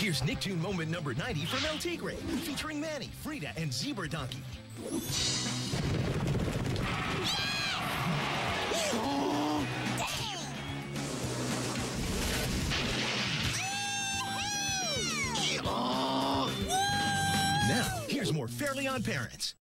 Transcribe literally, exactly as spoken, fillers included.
Here's Nicktoon moment number ninety from El Tigre, featuring Manny, Frida, and Zebra Donkey. Now, here's more Fairly Odd Parents.